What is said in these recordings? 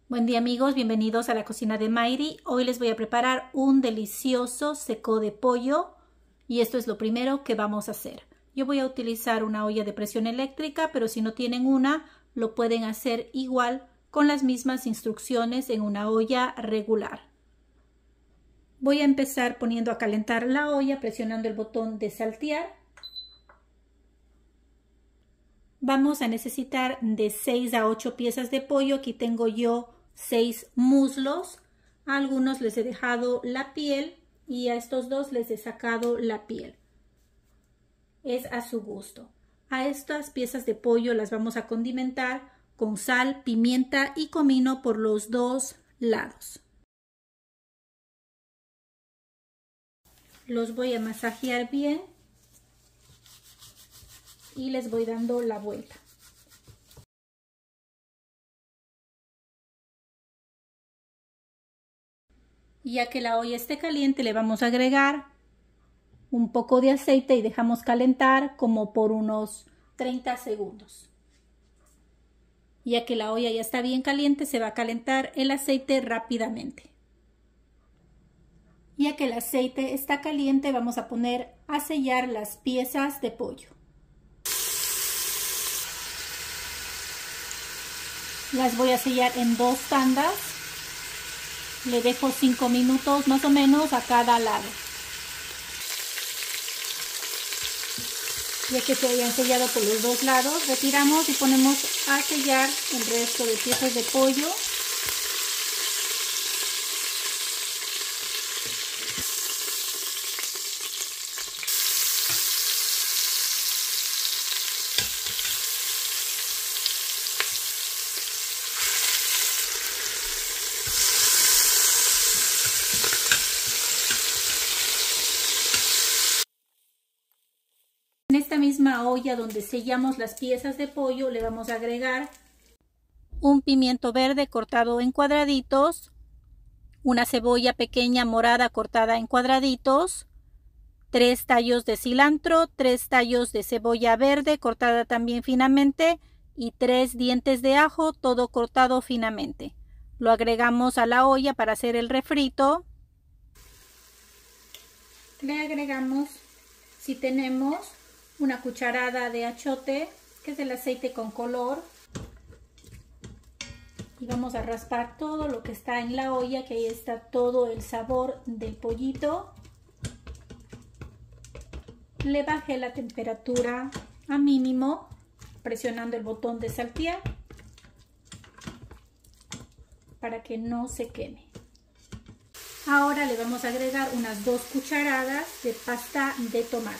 Buen día amigos, bienvenidos a la cocina de Mayri. Hoy les voy a preparar un delicioso seco de pollo y esto es lo primero que vamos a hacer. Yo voy a utilizar una olla de presión eléctrica, pero si no tienen una, lo pueden hacer igual con las mismas instrucciones en una olla regular. Voy a empezar poniendo a calentar la olla, presionando el botón de saltear. Vamos a necesitar de 6 a 8 piezas de pollo. Aquí tengo yo 6 muslos. A algunos les he dejado la piel y a estos dos les he sacado la piel. Es a su gusto. A estas piezas de pollo las vamos a condimentar con sal, pimienta y comino por los dos lados. Los voy a masajear bien y les voy dando la vuelta. Ya que la olla esté caliente, le vamos a agregar un poco de aceite y dejamos calentar como por unos 30 segundos. Ya que la olla ya está bien caliente, se va a calentar el aceite rápidamente. Ya que el aceite está caliente, vamos a poner a sellar las piezas de pollo. Las voy a sellar en 2 tandas. Le dejo 5 minutos más o menos a cada lado. Ya que se hayan sellado por los dos lados, retiramos y ponemos a sellar el resto de piezas de pollo. En esta misma olla donde sellamos las piezas de pollo le vamos a agregar un pimiento verde cortado en cuadraditos, una cebolla pequeña morada cortada en cuadraditos, 3 tallos de cilantro, 3 tallos de cebolla verde cortada también finamente y 3 dientes de ajo, todo cortado finamente. Lo agregamos a la olla para hacer el refrito. Le agregamos, si tenemos, una cucharada de achiote, que es el aceite con color, y vamos a raspar todo lo que está en la olla, que ahí está todo el sabor del pollito. Le bajé la temperatura a mínimo presionando el botón de saltear para que no se queme. Ahora le vamos a agregar unas 2 cucharadas de pasta de tomate.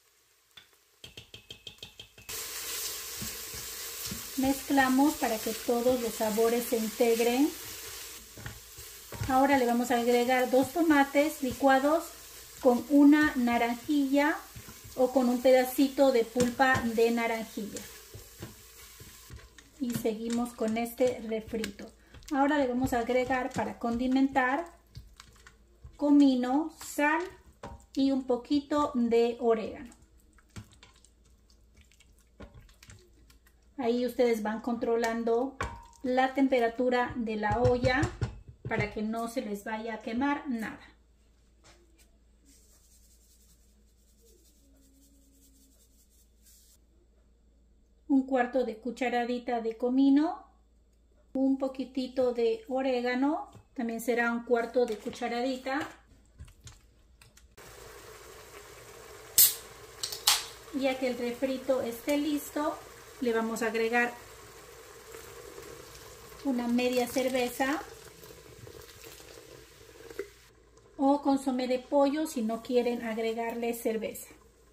Mezclamos para que todos los sabores se integren. Ahora le vamos a agregar 2 tomates licuados con una naranjilla o con un pedacito de pulpa de naranjilla. Y seguimos con este refrito. Ahora le vamos a agregar para condimentar comino, sal y un poquito de orégano. Ahí ustedes van controlando la temperatura de la olla para que no se les vaya a quemar nada. Un cuarto de cucharadita de comino, un poquitito de orégano, también será un cuarto de cucharadita. Ya que el refrito esté listo, le vamos a agregar una media cerveza o consomé de pollo si no quieren agregarle cerveza.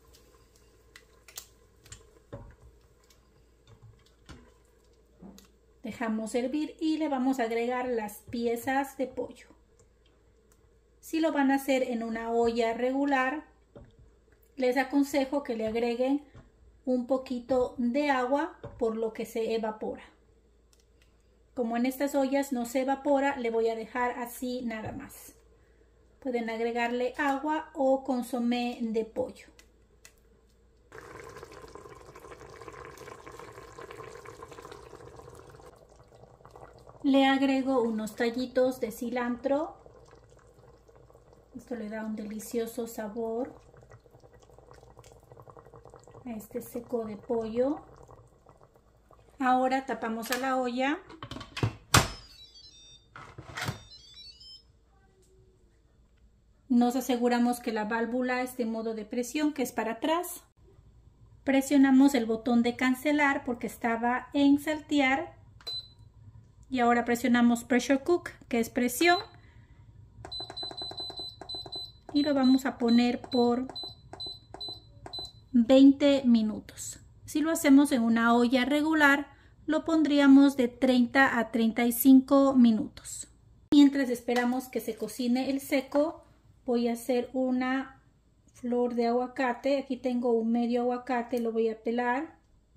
Dejamos hervir y le vamos a agregar las piezas de pollo. Si lo van a hacer en una olla regular, les aconsejo que le agreguen un poquito de agua por lo que se evapora. Como en estas ollas no se evapora, le voy a dejar así nada más. Pueden agregarle agua o consomé de pollo. Le agrego unos tallitos de cilantro. Esto le da un delicioso sabor a este seco de pollo. Ahora tapamos a la olla. Nos aseguramos que la válvula esté en modo de presión, que es para atrás. Presionamos el botón de cancelar porque estaba en saltear. Y ahora presionamos Pressure Cook, que es presión. Y lo vamos a poner por 20 minutos. Si lo hacemos en una olla regular, lo pondríamos de 30 a 35 minutos. Mientras esperamos que se cocine el seco, voy a hacer una flor de aguacate. Aquí tengo un medio aguacate, lo voy a pelar.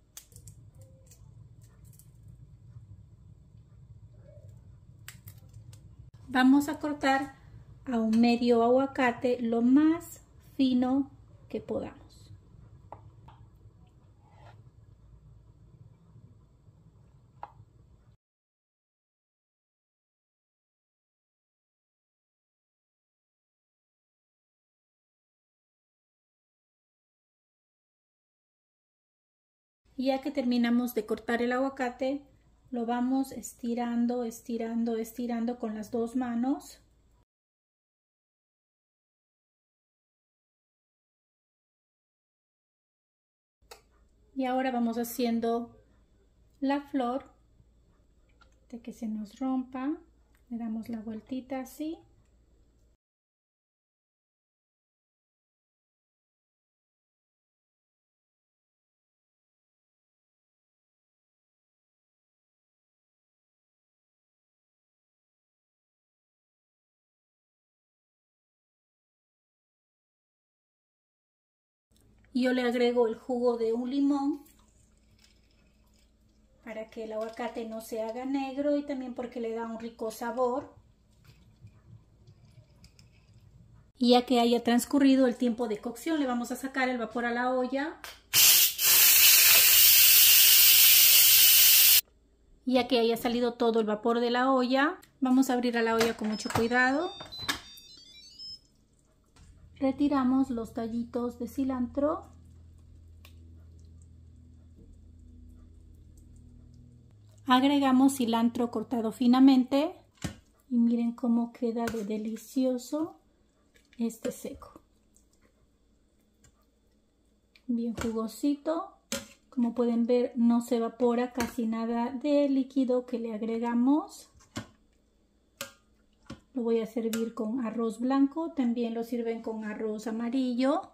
Vamos a cortar a un medio aguacate lo más fino que podamos. Ya que terminamos de cortar el aguacate, lo vamos estirando, estirando, estirando con las dos manos. Y ahora vamos haciendo la flor de que se nos rompa. Le damos la vueltita así. Yo le agrego el jugo de un limón para que el aguacate no se haga negro y también porque le da un rico sabor. Y ya que haya transcurrido el tiempo de cocción, le vamos a sacar el vapor a la olla. Y ya que haya salido todo el vapor de la olla, vamos a abrir a la olla con mucho cuidado. Retiramos los tallitos de cilantro. Agregamos cilantro cortado finamente. Y miren cómo queda de delicioso este seco. Bien jugosito. Como pueden ver, no se evapora casi nada de líquido que le agregamos. Lo voy a servir con arroz blanco, también lo sirven con arroz amarillo.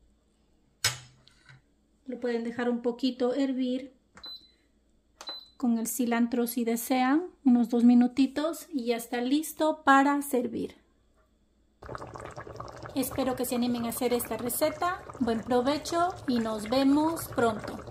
Lo pueden dejar un poquito hervir con el cilantro si desean, unos 2 minutitos y ya está listo para servir. Espero que se animen a hacer esta receta. Buen provecho y nos vemos pronto.